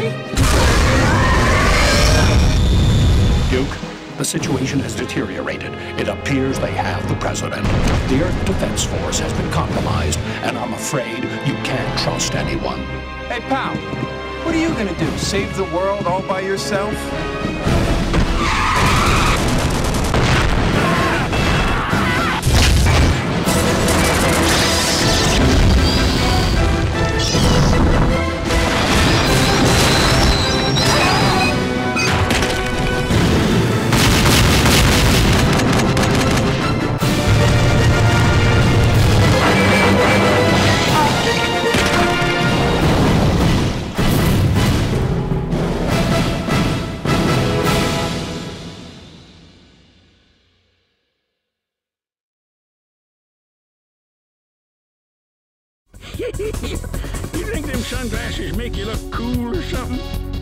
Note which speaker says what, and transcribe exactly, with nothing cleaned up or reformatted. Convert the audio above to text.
Speaker 1: me?
Speaker 2: Duke, the situation has deteriorated. It appears they have the president. The Earth Defense Force has been compromised, and I'm afraid you can't trust anyone.
Speaker 1: Hey, pal, what are you gonna do? Save the world all by yourself?
Speaker 3: You think them sunglasses make you look cool or something?